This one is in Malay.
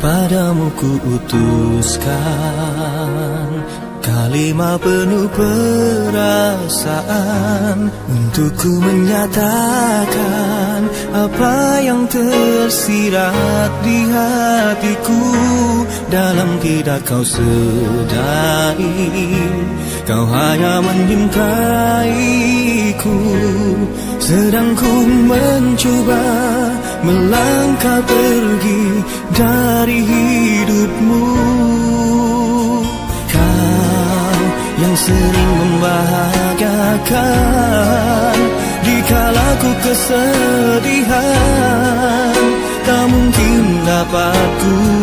Padamu ku utuskan kalimat penuh perasaan untuk ku menyatakan apa yang tersirat di hatiku. Dalam tidak kau sedari, kau hanya menyintaiku, sedang ku mencoba melangkah pergi dari hidupmu. Kau yang sering membahagiakan dikala ku kesedihan, tak mungkin dapat ku